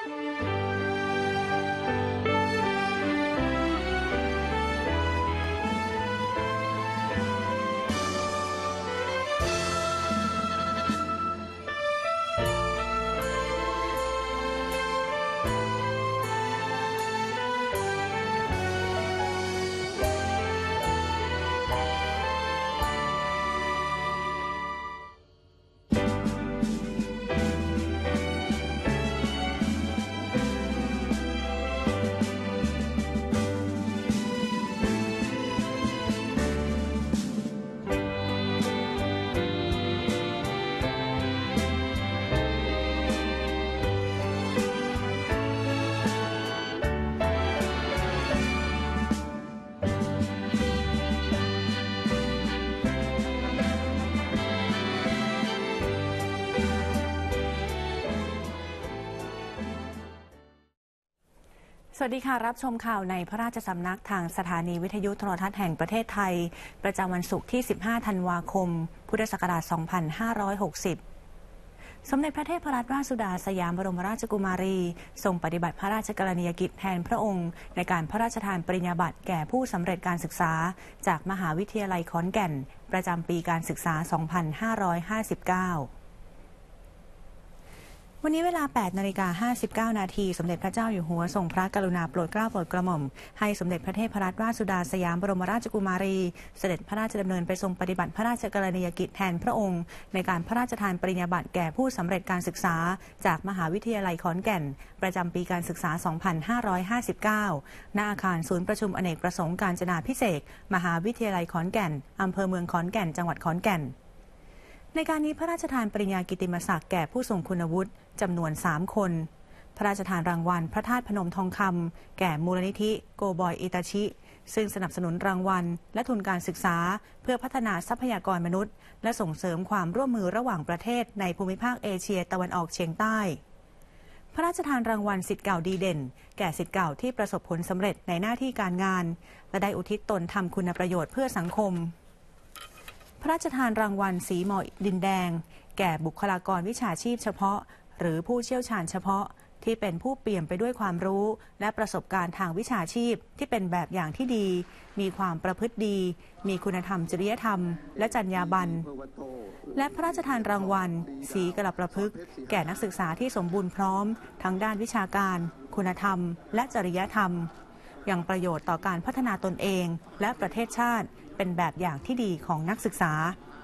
สวัสดีค่ะรับชมข่าวในพระราชสำนักทางสถานีวิทยุโทรทัศน์แห่งประเทศไทยประจำวันศุกร์ที่ 15 ธันวาคม พุทธศักราช 2560 สมเด็จพระเทพรัตนราชสุดาสยามบรมราชกุมารีทรงปฏิบัติพระราชกรณียกิจแทนพระองค์ในการพระราชทานปริญญาบัตรแก่ผู้สำเร็จการศึกษาจากมหาวิทยาลัยขอนแก่นประจำปีการศึกษา 2559วันนี้เวลา 8:59 นาทีสมเด็จพระเจ้าอยู่หัวทรงพระกรุณาโปรดเกล้าโปรดกระหม่อมให้สมเด็จพระเทพรัตนราชสุดาสยามบรมราชกุมารีเสด็จพระราชดำเนินไปทรงปฏิบัติพระราชกรณียกิจแทนพระองค์ในการพระราชทานปริญญาบัตรแก่ผู้สำเร็จการศึกษาจากมหาวิทยาลัยขอนแก่นประจำปีการศึกษา 2559 ณ อาคารศูนย์ประชุมอเนกประสงค์กาญจนาภิเษกมหาวิทยาลัยขอนแก่นอำเภอเมืองขอนแก่นจังหวัดขอนแก่นในการนี้พระราชทานปริญญากิตติมศักดิ์แก่ผู้ทรงคุณวุฒิจำนวน 3 คนพระราชทานรางวัลพระธาตุพนมทองคำแก่มูลนิธิโกบอยอิตาชิซึ่งสนับสนุนรางวัลและทุนการศึกษาเพื่อพัฒนาทรัพยากรมนุษย์และส่งเสริมความร่วมมือระหว่างประเทศในภูมิภาคเอเชียตะวันออกเฉียงใต้พระราชทานรางวัลศิษย์เก่าดีเด่นแก่ศิษย์เก่าที่ประสบผลสำเร็จในหน้าที่การงานและได้อุทิศตนทำคุณประโยชน์เพื่อสังคมพระราชทานรางวัลสีหมอดินแดงแก่บุคลากรวิชาชีพเฉพาะหรือผู้เชี่ยวชาญเฉพาะที่เป็นผู้เปี่ยมไปด้วยความรู้และประสบการณ์ทางวิชาชีพที่เป็นแบบอย่างที่ดีมีความประพฤติดีมีคุณธรรมจริยธรรมและจรรยาบรรณและพระราชทานรางวัลศรีกลประพฤกษ์แก่นักศึกษาที่สมบูรณ์พร้อมทั้งด้านวิชาการคุณธรรมและจริยธรรมยังประโยชน์ต่อการพัฒนาตนเองและประเทศชาติเป็นแบบอย่างที่ดีของนักศึกษา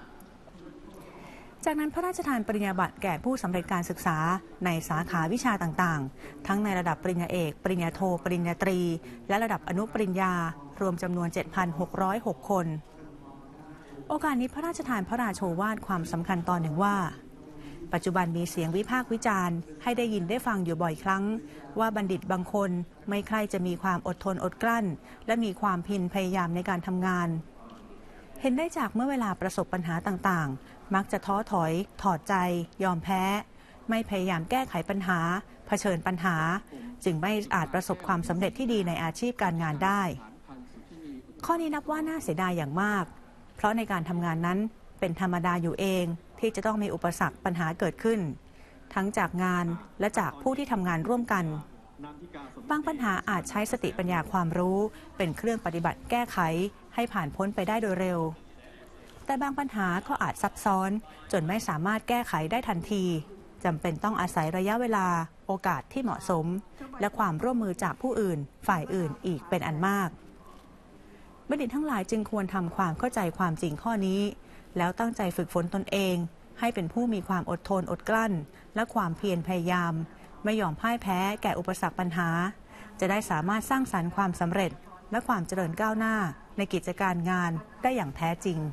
จากนั้นพระราชทานปริญญาบัตรแก่ผู้สำเร็จการศึกษาในสาขาวิชาต่างๆทั้งในระดับปริญญาเอกปริญญาโทปริญญาตรีและระดับอนุปริญญารวมจำนวน 7,606 คนโอกาสนี้พระราชทานพระราโชวาทความสำคัญตอนหนึ่งว่าปัจจุบันมีเสียงวิพากษ์วิจารณ์ให้ได้ยินได้ฟังอยู่บ่อยครั้งว่าบัณฑิตบางคนไม่ใคร่จะมีความอดทนอดกลั้นและมีความเพียรพยายามในการทำงานเห็นได้จากเมื่อเวลาประสบปัญหาต่างๆมักจะท้อถอยถอดใจยอมแพ้ไม่พยายามแก้ไขปัญหาเผชิญปัญหาจึงไม่อาจประสบความสำเร็จที่ดีในอาชีพการงานได้ข้อนี้นับว่าน่าเสียดายอย่างมากเพราะในการทำงานนั้นเป็นธรรมดาอยู่เองที่จะต้องมีอุปสรรคปัญหาเกิดขึ้นทั้งจากงานและจากผู้ที่ทำงานร่วมกันบางปัญหาอาจใช้สติปัญญาความรู้เป็นเครื่องปฏิบัติแก้ไขให้ผ่านพ้นไปได้โดยเร็วแต่บางปัญหาก็อาจซับซ้อนจนไม่สามารถแก้ไขได้ทันทีจำเป็นต้องอาศัยระยะเวลาโอกาสที่เหมาะสมและความร่วมมือจากผู้อื่นฝ่ายอื่นอีกเป็นอันมากบัณฑิตทั้งหลายจึงควรทำความเข้าใจความจริงข้อนี้แล้วตั้งใจฝึกฝนตนเองให้เป็นผู้มีความอดทนอดกลั้นและความเพียรพยายามไม่ยอมพ่ายแพ้แก่อุปสรรคปัญหาจะได้สามารถสร้างสรรค์ความสำเร็จและความเจริญก้าวหน้าในกิจการงานได้อย่างแท้จริง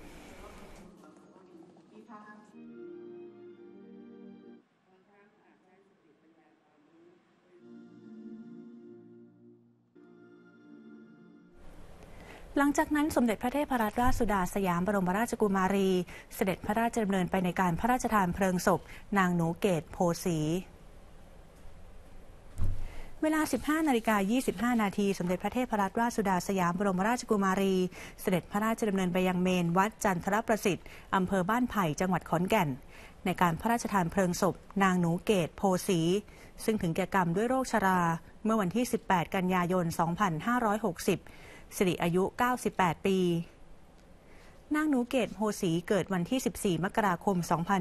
หลังจากนั้นสมเด็จพระเทพรัตนราชสุดาสยามบรมราชกุมารีเสด็จพระราชดำเนินไปในการพระราชทานเพลิงศพนางหนูเกตโพสีเวลา 15:25 นาทีสมเด็จพระเทพรัตนราชสุดาสยามบรมราชกุมารีเสด็จพระราชดำเนินไปยังเมนวัดจันทรประสิทธิ์อำเภอบ้านไผ่จังหวัดขอนแก่นในการพระราชทานเพลิงศพนางหนูเกตโพสีซึ่งถึงแก่กรรมด้วยโรคชราเมื่อวันที่ 18 กันยายน 2560 สิริอายุ 98 ปี นางหนูเกตโพสีเกิดวันที่ 14 มกราคม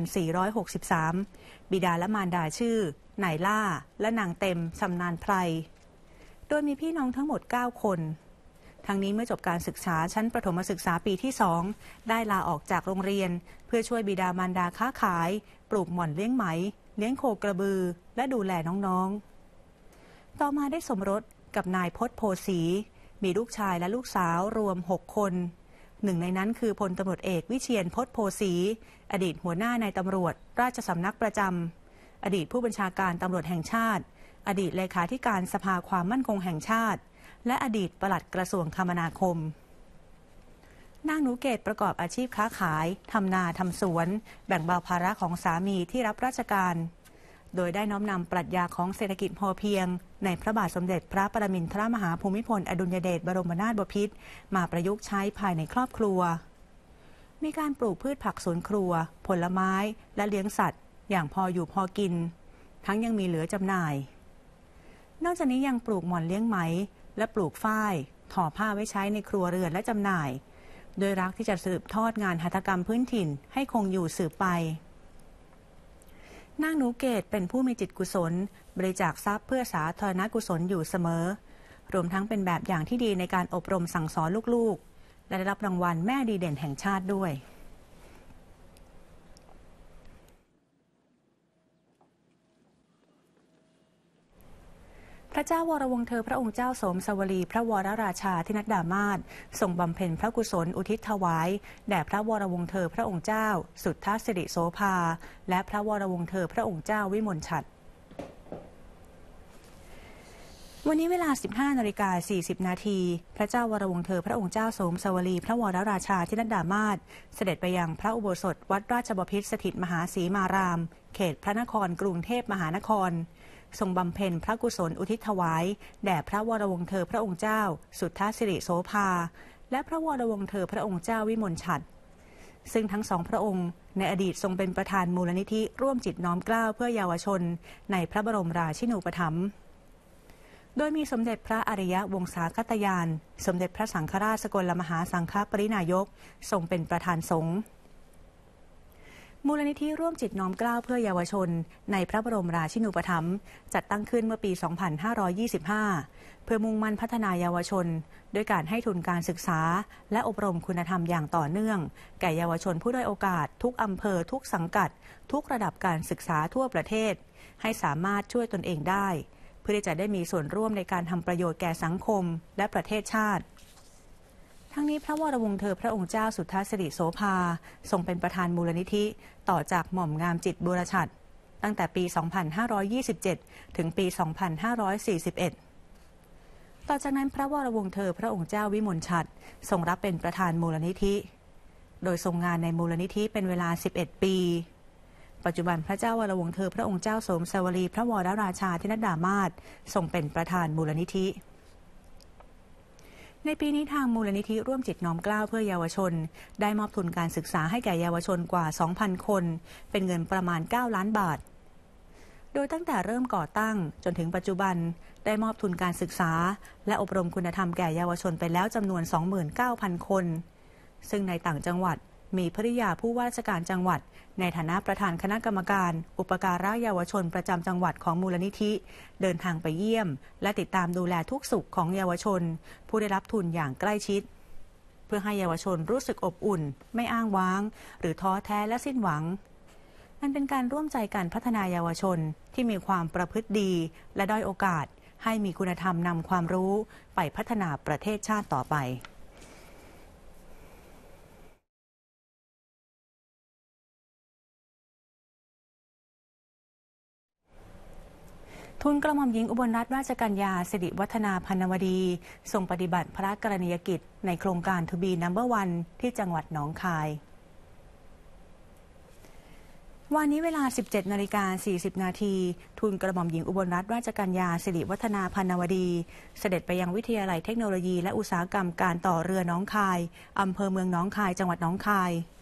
2463 บิดาและมารดาชื่อนายล่าและนางเต็มชำนาญไพรโดยมีพี่น้องทั้งหมด 9 คน ทั้งนี้เมื่อจบการศึกษาชั้นประถมศึกษาปีที่ 2 ได้ลาออกจากโรงเรียนเพื่อช่วยบิดามารดาค้าขายปลูกหม่อนเลี้ยงไหมเลี้ยงโคกระบือและดูแลน้องๆต่อมาได้สมรสกับนายพจน์โพสีมีลูกชายและลูกสาวรวม 6 คนหนึ่งในนั้นคือพลตำรวจเอกวิเชียรพจน์โพสีอดีตหัวหน้านายตำรวจราชสำนักประจำอดีตผู้บัญชาการตำรวจแห่งชาติอดีตเลขาธิการสภาความมั่นคงแห่งชาติและอดีตปลัดกระทรวงคมนาคมนางหนูเกตประกอบอาชีพค้าขายทำนาทำสวนแบ่งเบาภาระของสามีที่รับราชการโดยได้น้อมนำปรัชญาของเศรษฐกิจพอเพียงในพระบาทสมเด็จพระปรมินทรมหาภูมิพลอดุลยเดชบรมนาถบพิตรมาประยุกต์ใช้ภายในครอบครัวมีการปลูกพืชผักสวนครัวผลไม้และเลี้ยงสัตว์อย่างพออยู่พอกินทั้งยังมีเหลือจำหน่ายนอกจากนี้ยังปลูกหม่อนเลี้ยงไหมและปลูกฝ้ายทอผ้าไว้ใช้ในครัวเรือนและจำหน่ายโดยรักที่จะสืบทอดงานหัตถกรรมพื้นถิ่นให้คงอยู่สืบไปนางหนูเกตเป็นผู้มีจิตกุศลบริจาคทรัพย์เพื่อสาธารณกุศลอยู่เสมอรวมทั้งเป็นแบบอย่างที่ดีในการอบรมสั่งสอนลูกๆและได้รับรางวัลแม่ดีเด่นแห่งชาติด้วยพระเจ้าวรวงศ์เธอพระองค์เจ้าสมสวลีพระวรราชาธินัดดามาศทรงบำเพ็ญพระกุศลอุทิศถวายแด่พระวรวงศ์เธอพระองค์เจ้าสุทธสิริโสภาและพระวรวงศ์เธอพระองค์เจ้าวิมลฉัตรวันนี้เวลา 15:40 นาทีพระเจ้าวรวงศ์เธอพระองค์เจ้าสมสวลีพระวรราชาธินัดดามาศเสด็จไปยังพระอุโบสถวัดราชบพิตรสถิตมหาสีมารามเขตพระนครกรุงเทพมหานครทรงบำเพ็ญพระกุศลอุทิศถวายแด่พระวรวงศ์เธอพระองค์เจ้าสุทธสิริโสภาและพระวรวงศ์เธอพระองค์เจ้าวิมลฉัตรซึ่งทั้งสองพระองค์ในอดีตทรงเป็นประธานมูลนิธิร่วมจิตน้อมเกล้าเพื่อเยาวชนในพระบรมราชินูปถัมภ์โดยมีสมเด็จพระอริยวงศาคตยานสมเด็จพระสังฆราชสกลมหาสังฆปรินายกทรงเป็นประธานสงฆ์มูลนิธิร่วมจิตน้อมเกล้าเพื่อเยาวชนในพระบรมราชินูปถัมภ์จัดตั้งขึ้นเมื่อปี 2525 เพื่อมุ่งมั่นพัฒนาเยาวชนด้วยการให้ทุนการศึกษาและอบรมคุณธรรมอย่างต่อเนื่องแก่เยาวชนผู้ด้อยโอกาสทุกอำเภอทุกสังกัดทุกระดับการศึกษาทั่วประเทศให้สามารถช่วยตนเองได้เพื่อที่จะได้มีส่วนร่วมในการทำประโยชน์แก่สังคมและประเทศชาติทั้งนี้พระวรวงศ์เธอพระองค์เจ้าสุทธสิริโสภาทรงเป็นประธานมูลนิธิต่อจากหม่อมงามจิตบุรชัดตั้งแต่ปี 2527 ถึงปี 2541 ต่อจากนั้นพระวรวงศ์เธอพระองค์เจ้าวิมลฉัตรทรงรับเป็นประธานมูลนิธิโดยทรงงานในมูลนิธิเป็นเวลา 11 ปีปัจจุบันพระเจ้าวรวงศ์เธอพระองค์เจ้าสมสวลีพระวรราชาธินัดดามาศทรงเป็นประธานมูลนิธิในปีนี้ทางมูลนิธิร่วมจิตน้อมเกล้าเพื่อเยาวชนได้มอบทุนการศึกษาให้แก่เยาวชนกว่า 2,000 คนเป็นเงินประมาณ 9 ล้านบาทโดยตั้งแต่เริ่มก่อตั้งจนถึงปัจจุบันได้มอบทุนการศึกษาและอบรมคุณธรรมแก่เยาวชนไปแล้วจำนวน 29,000 คนซึ่งในต่างจังหวัดมีภริยาผู้ว่าราชการจังหวัดในฐานะประธานคณะกรรมการอุปการะเยาวชนประจำจังหวัดของมูลนิธิเดินทางไปเยี่ยมและติดตามดูแลทุกสุขของเยาวชนผู้ได้รับทุนอย่างใกล้ชิดเพื่อให้เยาวชนรู้สึกอบอุ่นไม่อ้างว้างหรือท้อแท้และสิ้นหวังมันเป็นการร่วมใจกันพัฒนาเยาวชนที่มีความประพฤติดีและด้อยโอกาสให้มีคุณธรรมนำความรู้ไปพัฒนาประเทศชาติต่อไปทูลกระหม่อมหญิงอุบลรัตนราชกัญญาสิริวัฒนาพรรณวดีทรงปฏิบัติพระกรณียกิจในโครงการ To Be Number One ที่จังหวัดหนองคายวันนี้เวลา 17:40 นาทีทูลกระหม่อมหญิงอุบลรัตนราชกัญญาสิริวัฒนาพรรณวดีเสด็จไปยังวิทยาลัยเทคโนโลยีและอุตสาหกรรมการต่อเรือหนองคายอำเภอเมืองหนองคายจังหวัดหนองคาย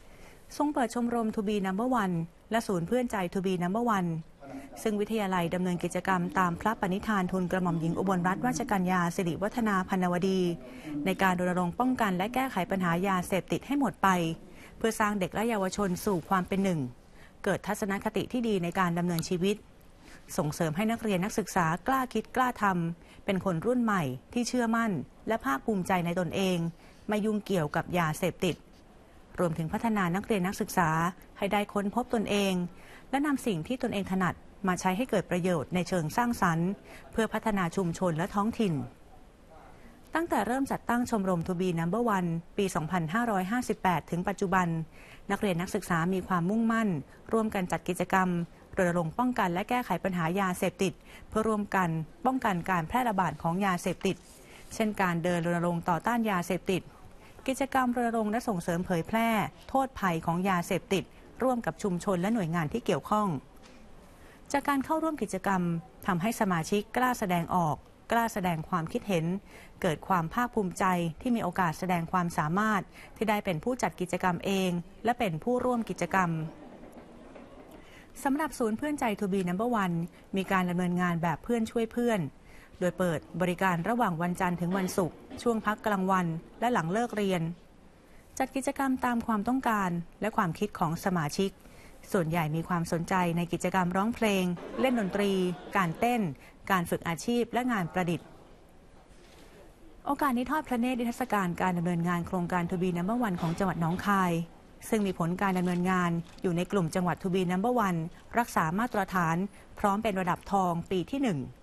ทรงเปิดชมรม To be number one และศูนย์เพื่อนใจ To be number one ซึ่งวิทยาลัยดำเนินกิจกรรมตามพระปณิธานทูลกระหม่อมหญิงอุบลรัตนราชกัญญาสิริวัฒนาพรรณวดีในการรณรงค์ป้องกันและแก้ไขปัญหายาเสพติดให้หมดไปเพื่อสร้างเด็กและเยาวชนสู่ความเป็นหนึ่งเกิดทัศนคติที่ดีในการดำเนินชีวิตส่งเสริมให้นักเรียนนักศึกษากล้าคิดกล้าทำเป็นคนรุ่นใหม่ที่เชื่อมั่นและภาคภูมิใจในตนเองไม่ยุ่งเกี่ยวกับยาเสพติดรวมถึงพัฒนานักเรียนนักศึกษาให้ได้ค้นพบตนเองและนำสิ่งที่ตนเองถนัดมาใช้ให้เกิดประโยชน์ในเชิงสร้างสรรค์เพื่อพัฒนาชุมชนและท้องถิ่นตั้งแต่เริ่มจัดตั้งชมรม To be number one ปี 2558 ถึงปัจจุบันนักเรียนนักศึกษามีความมุ่งมั่นร่วมกันจัดกิจกรรมรณรงค์ป้องกันและแก้ไขปัญหายาเสพติดเพื่อร่วมกันป้องกันการแพร่ระบาดของยาเสพติดเช่นการเดินรณรงค์ต่อต้านยาเสพติดกิจกรรมรณรงค์และส่งเสริมเผยแพร่โทษภัยของยาเสพติดร่วมกับชุมชนและหน่วยงานที่เกี่ยวข้องจากการเข้าร่วมกิจกรรมทำให้สมาชิกกล้าแสดงออกกล้าแสดงความคิดเห็นเกิดความภาคภูมิใจที่มีโอกาสแสดงความสามารถที่ได้เป็นผู้จัดกิจกรรมเองและเป็นผู้ร่วมกิจกรรมสำหรับศูนย์เพื่อนใจ To be number one มีการดำเนินงานแบบเพื่อนช่วยเพื่อนโดยเปิดบริการระหว่างวันจันทร์ถึงวันศุกร์ช่วงพักกลางวันและหลังเลิกเรียนจัดกิจกรรมตามความต้องการและความคิดของสมาชิกส่วนใหญ่มีความสนใจในกิจกรรมร้องเพลงเล่นดนตรีการเต้นการฝึกอาชีพและงานประดิษฐ์โอกาสนี้ทอดพระเนตรนิทรรศการการดำเนินงานโครงการ To be number one ของจังหวัดหนองคายซึ่งมีผลการดำเนินงานอยู่ในกลุ่มจังหวัด To be number one รักษามาตรฐานพร้อมเป็นระดับทองปีที่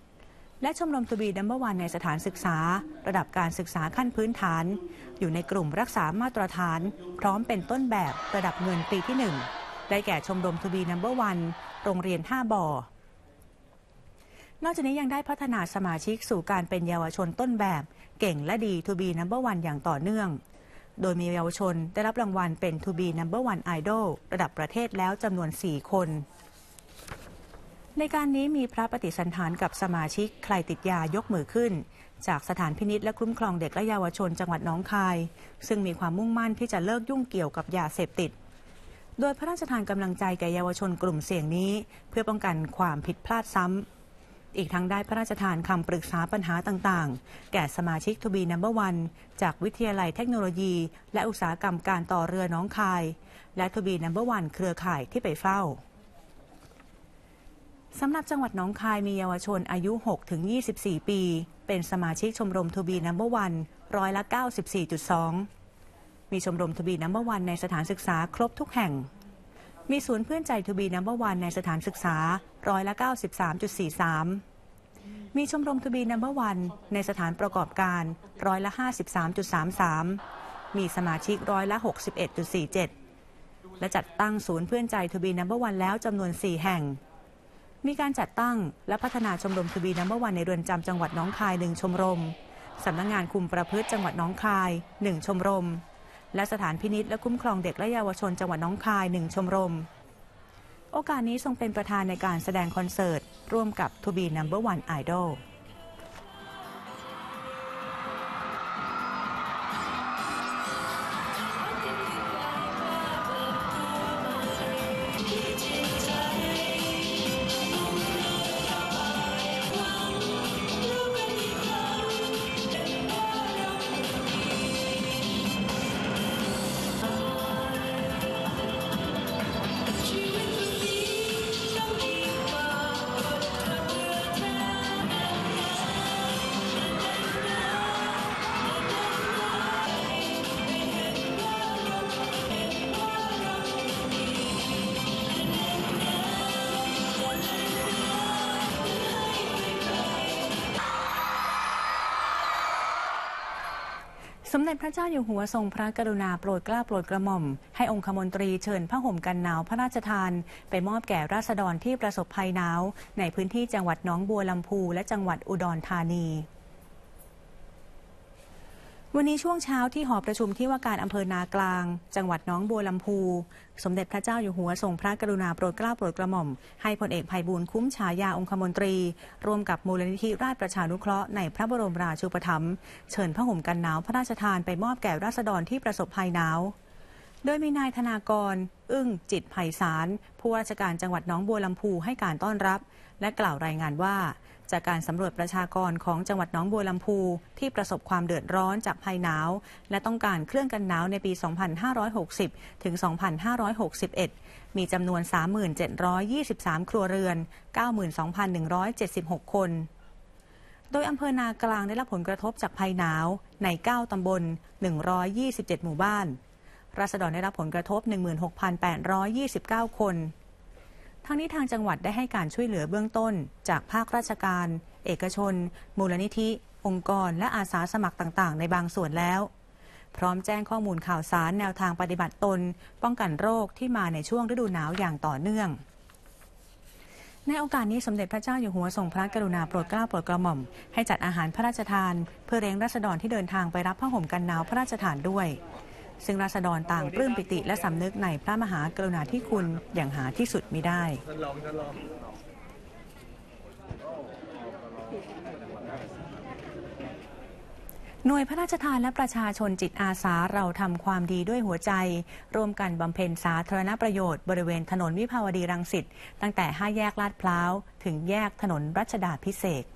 1และชมรม To be number one ในสถานศึกษาระดับการศึกษาขั้นพื้นฐานอยู่ในกลุ่มรักษามาตรฐานพร้อมเป็นต้นแบบระดับเงินปีที่1ได้แก่ชมรม To be number one โรงเรียน5บ่อนอกจากนี้ยังได้พัฒนาสมาชิกสู่การเป็นเยาวชนต้นแบบเก่งและดี To be number one อย่างต่อเนื่องโดยมีเยาวชนได้รับรางวัลเป็น To be number one idol ระดับประเทศแล้วจำนวน4คนในการนี้มีพระปฏิสันถานกับสมาชิกใครติดยายกมือขึ้นจากสถานพินิจและคุ้มครองเด็กและเยาวชนจังหวัดหนองคายซึ่งมีความมุ่งมั่นที่จะเลิกยุ่งเกี่ยวกับยาเสพติดโดยพระราชทานกำลังใจแก่เยาวชนกลุ่มเสี่ยงนี้เพื่อป้องกันความผิดพลาดซ้ำอีกทั้งได้พระราชทานคำปรึกษาปัญหาต่างๆแก่สมาชิก To be number one จากวิทยาลัยเทคโนโลยีและอุตสาหกรรมการต่อเรือหนองคายและ To be number one เครือข่ายที่ไปเฝ้าสำหรับจังหวัดหนองคายมีเยาวชนอายุ 6-24 ปีเป็นสมาชิกชมรม To be number one 94.2%มีชมรม To be number one ในสถานศึกษาครบทุกแห่งมีศูนย์เพื่อนใจ To be number one ในสถานศึกษา93.43%มีชมรม To be number one ในสถานประกอบการ53.33%มีสมาชิก61.47%และจัดตั้งศูนย์เพื่อนใจ To be number one แล้วจำนวน4แห่งมีการจัดตั้งและพัฒนาชมรม To be number one ในเรือนจำจังหวัดหนองคาย1ชมรมสำนักงานคุมประพฤติจังหวัดหนองคาย1ชมรมและสถานพินิจและคุ้มครองเด็กและเยาวชนจังหวัดหนองคาย1ชมรมโอกาสนี้ทรงเป็นประธานในการแสดงคอนเสิร์ตร่วมกับ To be number one idolสมเด็จพระเจ้าอยู่หัวทรงพระกรุณาโปรดเกล้าโปรดกระหม่อมให้องคมนตรีเชิญผ้าห่มกันหนาวพระราชทานไปมอบแก่ราษฎรที่ประสบภัยหนาวในพื้นที่จังหวัดหนองบัวลำพูและจังหวัดอุดรธานีวันนี้ช่วงเช้าที่หอประชุมที่ว่าการอำเภอนากลางจังหวัดหนองบัวลำพูสมเด็จพระเจ้าอยู่หัวทรงพระกรุณาโปรดเกล้าโปรดกระหม่อมให้พลเอกไพบูลย์คุ้มฉายาองคมนตรีร่วมกับมูลนิธิราชประชานุเคราะห์ในพระบรมราชูปถัมภ์เชิญผ้าห่มกันหนาวพระราชทานไปมอบแก่ราษฎรที่ประสบภัยหนาวโดยมีนายธนากร อึ้งจิตไพศาลผู้ว่าราชการจังหวัดหนองบัวลำพูให้การต้อนรับและกล่าวรายงานว่าจากการสำรวจประชากรของจังหวัดหนองบัวลำพูที่ประสบความเดือดร้อนจากภัยหนาวและต้องการเครื่องกันหนาวในปี 2560 ถึง 2561 มีจำนวน 3723 ครัวเรือน 92,176 คนโดยอำเภอนากลางได้รับผลกระทบจากภัยหนาวใน 9 ตำบล 127 หมู่บ้านราษฎรได้รับผลกระทบ 16,829 คนทั้งนี้ทางจังหวัดได้ให้การช่วยเหลือเบื้องต้นจากภาคราชการเอกชนมูลนิธิองค์กรและอาสาสมัครต่างๆในบางส่วนแล้วพร้อมแจ้งข้อมูลข่าวสารแนวทางปฏิบัติตนป้องกันโรคที่มาในช่วงฤดูหนาวอย่างต่อเนื่องในโอกาสนี้สมเด็จพระเจ้าอยู่หัวทรงพระกรุณาโปรดเกล้าโปรดกระหม่อมให้จัดอาหารพระราชทานเพื่อเลี้ยงราษฎรที่เดินทางไปรับผ้าห่มกันหนาวพระราชทานด้วยซึ่งราษฎรต่างปลื้มปิติและสำนึกในพระมหากรุณาธิคุณอย่างหาที่สุดมิได้หน่วยพระราชทานและประชาชนจิตอาสาเราทำความดีด้วยหัวใจร่วมกันบำเพ็ญสาธารณประโยชน์บริเวณถนนวิภาวดีรังสิตตั้งแต่5 แยกลาดพร้าวถึงแยกถนนรัชดาภิเษก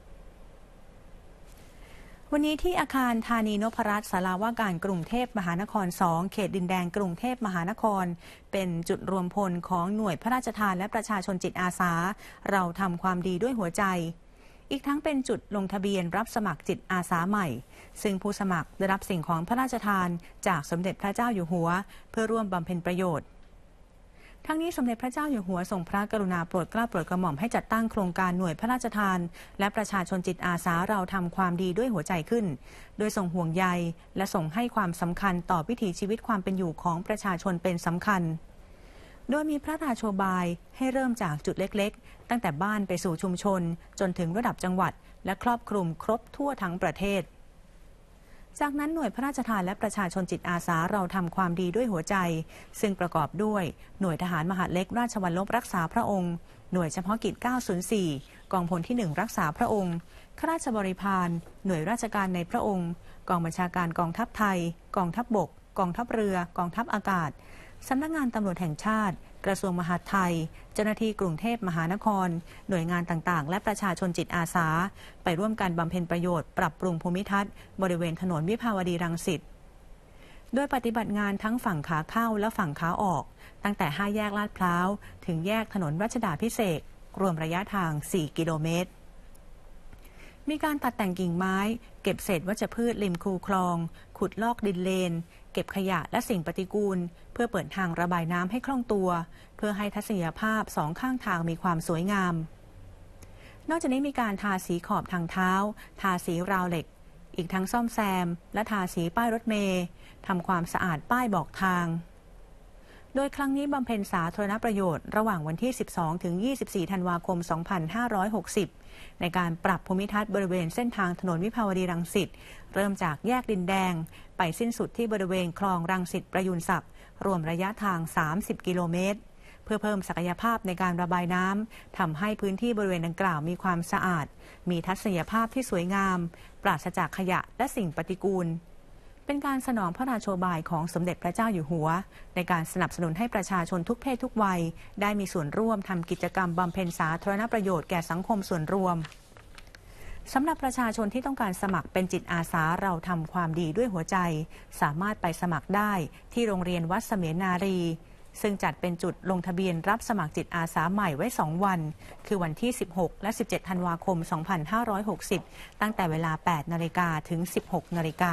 วันนี้ที่อาคารธานีนพรัตน์ศาลาว่าการกรุงเทพมหานคร 2 เขตดินแดงกรุงเทพมหานครเป็นจุดรวมพลของหน่วยพระราชทานและประชาชนจิตอาสาเราทำความดีด้วยหัวใจอีกทั้งเป็นจุดลงทะเบียนรับสมัครจิตอาสาใหม่ซึ่งผู้สมัครได้รับสิ่งของพระราชทานจากสมเด็จพระเจ้าอยู่หัวเพื่อร่วมบำเพ็ญประโยชน์ทั้งนี้สมเด็จพระเจ้าอยู่หัวทรงพระกรุณาโปรดเกล้าโปรดกระหม่อมให้จัดตั้งโครงการหน่วยพระราชทานและประชาชนจิตอาสาเราทำความดีด้วยหัวใจขึ้นโดยส่งห่วงใยและส่งให้ความสำคัญต่อวิถีชีวิตความเป็นอยู่ของประชาชนเป็นสำคัญโดยมีพระราโชบายให้เริ่มจากจุดเล็กๆตั้งแต่บ้านไปสู่ชุมชนจนถึงระดับจังหวัดและครอบคลุมครบทั่วทั้งประเทศจากนั้นหน่วยพระราชทานและประชาชนจิตอาสาเราทำความดีด้วยหัวใจซึ่งประกอบด้วยหน่วยทหารมหาดเล็กราชวัลลบรักษาพระองค์หน่วยเฉพาะกิจ 904 กองพลที่ 1 รักษาพระองค์ข้าราชบริพารหน่วยราชการในพระองค์กองบัญชาการกองทัพไทยกองทัพบกกองทัพเรือกองทัพอากาศสำนักงานตำรวจแห่งชาติกระทรวงมหาดไทยเจ้าหน้าที่กรุงเทพมหานครหน่วยงานต่างๆและประชาชนจิตอาสาไปร่วมกันบำเพ็ญประโยชน์ปรับปรุงภูมิทัศน์บริเวณถนนวิภาวดีรังสิตโดยปฏิบัติงานทั้งฝั่งขาเข้าและฝั่งขาออกตั้งแต่5 แยกลาดพร้าวถึงแยกถนนรัชดาภิเษกรวมระยะทาง 4 กิโลเมตรมีการตัดแต่งกิ่งไม้เก็บเศษวัชพืชริมคูคลองขุดลอกดินเลนเก็บขยะและสิ่งปฏิกูลเพื่อเปิดทางระบายน้ำให้คล่องตัวเพื่อให้ทัศนียภาพ2 ข้างทางมีความสวยงามนอกจากนี้มีการทาสีขอบทางเท้าทาสีราวเหล็กอีกทั้งซ่อมแซมและทาสีป้ายรถเมล์ทำความสะอาดป้ายบอกทางโดยครั้งนี้บำเพ็ญสาธารณประโยชน์ระหว่างวันที่ 12 ถึง 24 ธันวาคม 2560 ในการปรับภูมิทัศน์บริเวณเส้นทางถนนวิภาวดีรังสิตเริ่มจากแยกดินแดงไปสิ้นสุดที่บริเวณคลองรังสิตประยูรศักดิ์รวมระยะทาง 30 กิโลเมตรเพื่อเพิ่มศักยภาพในการระบายน้ำทำให้พื้นที่บริเวณดังกล่าวมีความสะอาดมีทัศนียภาพที่สวยงามปราศจากขยะและสิ่งปฏิกูลเป็นการสนองพระราโชบายของสมเด็จพระเจ้าอยู่หัวในการสนับสนุนให้ประชาชนทุกเพศทุกวัยได้มีส่วนร่วมทำกิจกรรมบำเพ็ญสาธารณประโยชน์แก่สังคมส่วนรวมสำหรับประชาชนที่ต้องการสมัครเป็นจิตอาสาเราทำความดีด้วยหัวใจสามารถไปสมัครได้ที่โรงเรียนวัดเสมียนนารีซึ่งจัดเป็นจุดลงทะเบียนรับสมัครจิตอาสาใหม่ไว้2 วันคือวันที่ 16 และ 17 ธันวาคม 2560 ตั้งแต่เวลา 8 นาฬิกาถึง 16 นาฬิกา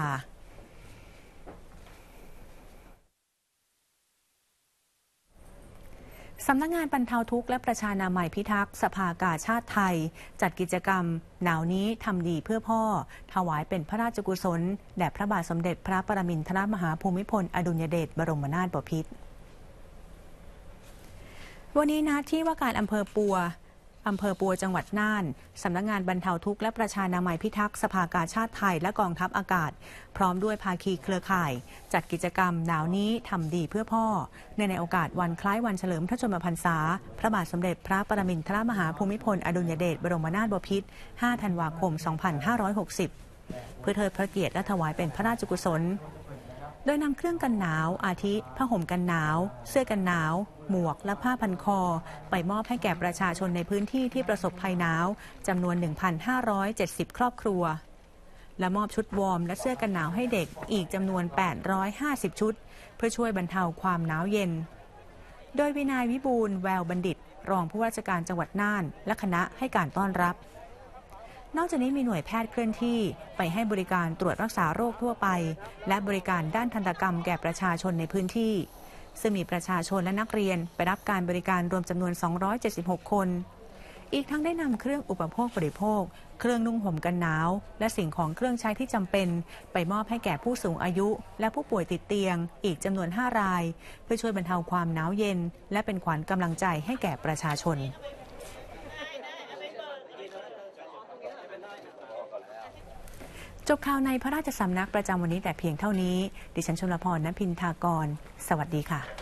สำนักงานบรรเทาทุกข์และประชานามัยพิทักษ์สภากาชาติไทยจัดกิจกรรมหนาวนี้ทำดีเพื่อพ่อถวายเป็นพระราชกุศลแด่พระบาทสมเด็จพระปรมินทรมหาภูมิพลอดุลยเดชบรมนาถบพิตรวันนี้นะที่ว่าการอำเภอปัวจังหวัดน่านสำนักงานบรรเทาทุกข์และประชานามัยพิทักษ์สภากาชาติไทยและกองทัพอากาศพร้อมด้วยภาคีเครือข่ายจัดกิจกรรมหนาวนี้ทำดีเพื่อพ่อในโอกาสวันคล้ายวันเฉลิมพระชนมพรรษาพระบาทสมเด็จพระปรมินทรมหาภูมิพลอดุลยเดชบรมนาถบพิตร 5 ธันวาคม 2560 เพื่อเทิดพระเกียรติและถวายเป็นพระราชกุศลโดยนำเครื่องกันหนาวอาทิผ้าห่มกันหนาวเสื้อกันหนาวหมวกและผ้าพันคอไปมอบให้แก่ประชาชนในพื้นที่ที่ประสบภัยหนาวจำนวน 1,570 ครอบครัวและมอบชุดวอร์มและเสื้อกันหนาวให้เด็กอีกจำนวน 850 ชุดเพื่อช่วยบรรเทาความหนาวเย็นโดยวินัยวิบูลย์แววบัณฑิตรองผู้ว่าราชการจังหวัดน่านและคณะให้การต้อนรับนอกจากนี้มีหน่วยแพทย์เคลื่อนที่ไปให้บริการตรวจรักษาโรคทั่วไปและบริการด้านทันตกรรมแก่ประชาชนในพื้นที่ซึ่งมีประชาชนและนักเรียนไปรับการบริการรวมจำนวน276คนอีกทั้งได้นำเครื่องอุปโภคบริโภคเครื่องนุ่งห่มกันหนาวและสิ่งของเครื่องใช้ที่จำเป็นไปมอบให้แก่ผู้สูงอายุและผู้ป่วยติดเตียงอีกจำนวน5รายเพื่อช่วยบรรเทาความหนาวเย็นและเป็นขวัญกำลังใจให้แก่ประชาชนจบข่าวในพระราชสำนักประจำวันนี้แต่เพียงเท่านี้ดิฉันชลพร ณ พินทากรสวัสดีค่ะ